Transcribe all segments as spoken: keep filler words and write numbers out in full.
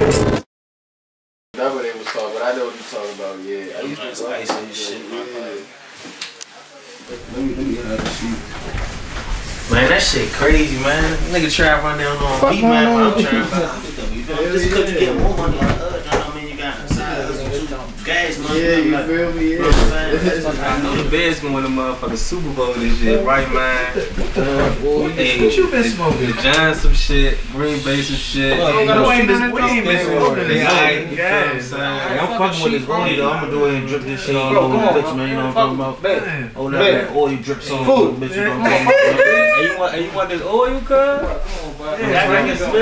That's what they was talking about. I know what you're talking about, yeah. I used to talk about some shit. Yeah. Let me, let me have the sheet. Man, that shit crazy, man. Nigga try to run down on beat, man. I'm trying to just because you get more money on the other, you know what I mean? You got side gas money. Yeah, you feel me? Yeah. I know the Bears gonna win the motherfucking Super Bowl this year, right, man? Hey, what you been smoking? The Giants some shit, Green Bay some shit. Oh, you know, we ain't been, we ain't been smoking this alright, gas. I'm fucking with this oil though. I'm gonna go ahead and drip this shit all over the bitch, man. You know what I'm talking about? Oh, that oil drips on the bitch, you know what I'm talking about? Hey, you want, you want this oil, cuz? Come on, bro. That nigga smells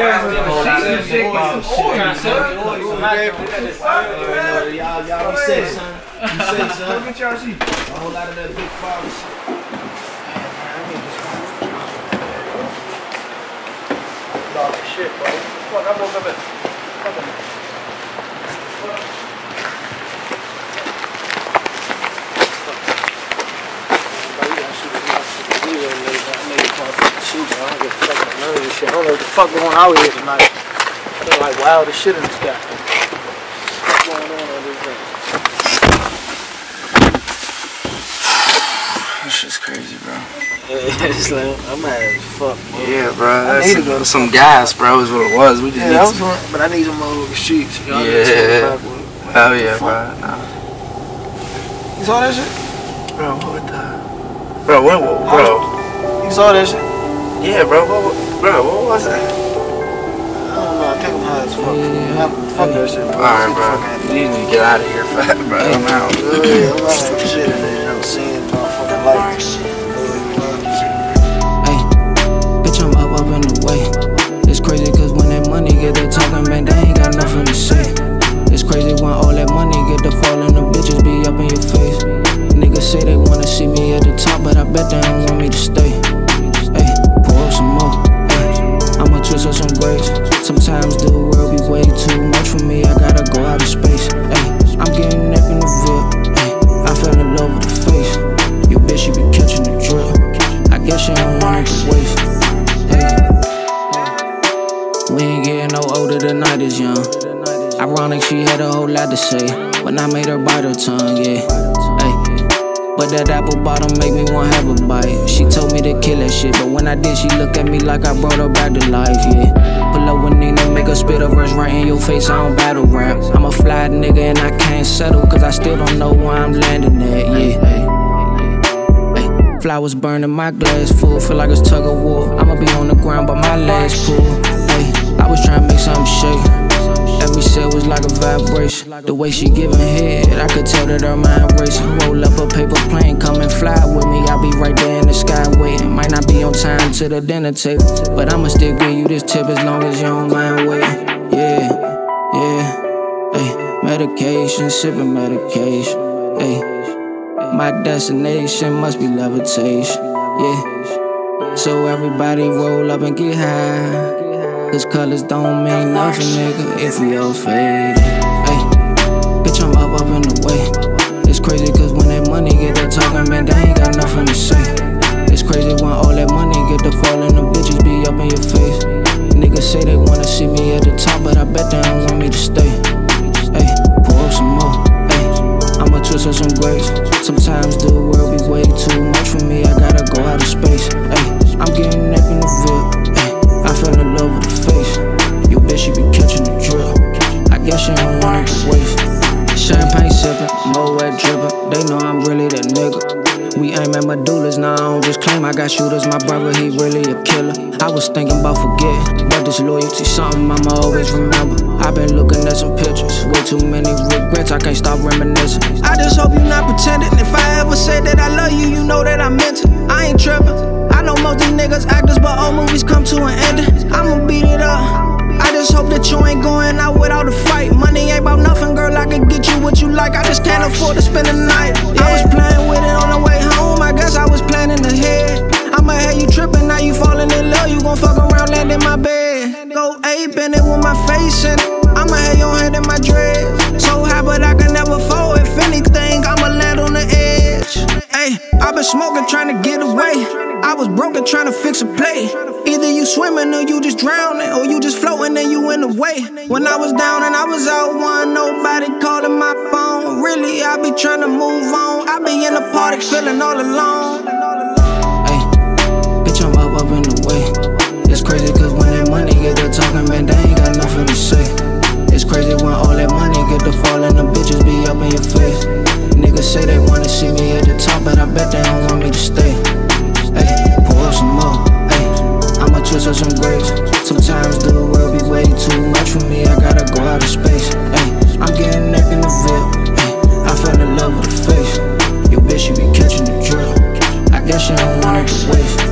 Y'all, y'all be safe, son. Be safe, son. Look at y'all sheet. A whole lot of that big father shit. Dog shit, bro. Fuck, I'm over there. Fuck him. I don't know what the fuck going on out here tonight. I feel like wild as shit in this guy. What's going on on this day? This shit's crazy, bro. Yeah, it's like, I'm mad as fuck, bro. Yeah, bro. I That's need to go to some gas, bro, is what it was. We just yeah, need that was to... one, but I need some motherfucking sheets. Y'all yeah. Hell yeah, bro. Nah. You saw that shit? Bro, what the... Bro, what, what, bro? You saw that shit? Yeah, bro, what, what, bro, what was that? I don't know, I think I'm high as fuck. Yeah. Fuck that shit, bro. Alright, bro. You need to get out of here, fat, bro. I'm out. Yeah, I'm out of shit in there. I'm seeing motherfucking lights. Hey, bitch, I'm up, up in the way. It's crazy cause when that money get to talking, man, they ain't got nothing to say. It's crazy when all that money get to falling, the bitches be up in your face. Niggas say they wanna see me at the top, but I bet they don't want me to stay. Some more, ay, I'ma twist up some grapes. Sometimes the world be way too much for me. I gotta go out of space. Ay, I'm getting neck in the veil. Ay, I fell in love with the face. Your bitch, she be catching the drill. I guess she don't want it to waste. Ay, we ain't getting no older, the night is young. Ironic, she had a whole lot to say when I made her bite her tongue, yeah. Ay, but that apple bottom make me want have a bite. She told me to kill that shit, but when I did, she looked at me like I brought her back to life, yeah. Pull up with Nina, make her spit a verse right in your face, I don't battle rap. I'm a fly nigga and I can't settle, cause I still don't know where I'm landing at, yeah. Ay, ay, flowers burning, my glass full, feel like it's tug of war. I'ma be on the ground, but my legs pull. Ay, I was trying to make something shake. Every cell was like a vibration. The way she giving head, I could tell that her mind racing. Roll up a paper plane, come and fly with me. I'll be right there in the sky waiting. Might not be on time to the dinner table, but I'ma still give you this tip as long as you don't mind waiting. Yeah, yeah, ay, medication, sipping medication. Ay, my destination must be levitation. Yeah, so everybody roll up and get high. Cause colors don't mean nothing, nigga, if we all faded. Ay, bitch, I'm up, up in the way. It's crazy cause when that money get to talking, man, they ain't got nothing to say. It's crazy when all that money get to falling, the bitches be up in your face. Niggas say they wanna see me at the top, but I bet they don't want me to stay. Ay, pour up some more. Ay, I'ma twist up some grapes. Sometimes the world be way too much for me, I gotta go out of space. Ay, I'm getting neck in the veil. I fell in love with the face. Your bitch, she be catching the drill. I guess she don't want it to waste. Champagne sippin', Moet drippin'. They know I'm really that nigga. We aim at medullas, now I don't just claim I got shooters. My brother, he really a killer. I was thinking about forgetting, but this loyalty something I'ma always remember. I've been looking at some pictures, way too many regrets, I can't stop reminiscing. I just hope you're not pretending. If I ever said that I love you, you know that I meant it. I ain't trippin'. I know most these niggas actors, but all movies come to an ending. I'ma beat it up. I just hope that you ain't going out without a fight. Money ain't about nothing, girl, I can get you what you like. I just can't afford to spend the night. I was playing with it on the way home, I guess I was planning ahead. I'ma have you tripping, now you falling in love. You gon' fuck around, land in my bed. Go ape in it with my face in it. I'ma have your hand in my dreads. So high, but I can never fall. If anything, I'ma land on the edge. Ay, I been was smoking, trying to get away. I was broken, trying to fix a plate. Either you swimming or you just drowning, or you just floating and you in the way. When I was down and I was out one, nobody calling my phone. Really, I be trying to move on. I be in the party feeling all alone. Hey, bitch, I'm up, up in the way. It's crazy cause when that money get to talking, man, they ain't got nothing to say. It's crazy when all that money get to falling, the bitches be up in your face. Niggas say they wanna see me at the top, but I bet they don't want me to stay. Ay, pour up some more, ay, I'ma twist up some grapes. Sometimes the world be way too much for me, I gotta go out of space. Ay, I'm getting neck in the veil, ay, I fell in love with the face. Your bitch, she be catching the drill, I guess she don't want it to waste.